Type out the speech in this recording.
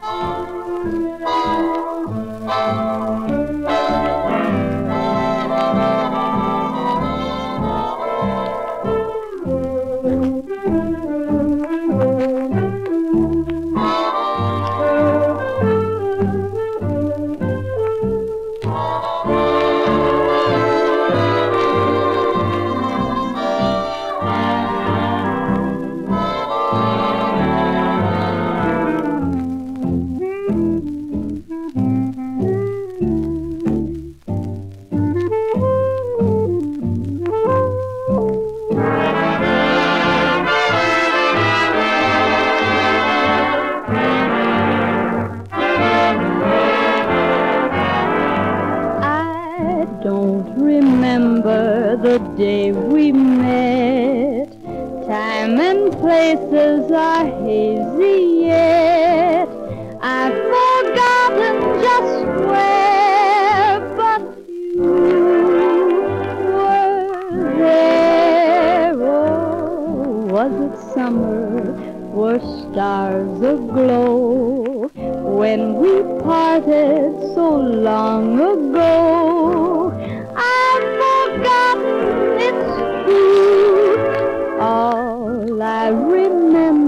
The day we met, time and places are hazy yet. I've forgotten just where, but you were there. Oh, was it summer? Were stars aglow when we parted so long ago? I've forgotten, it's true. All I remember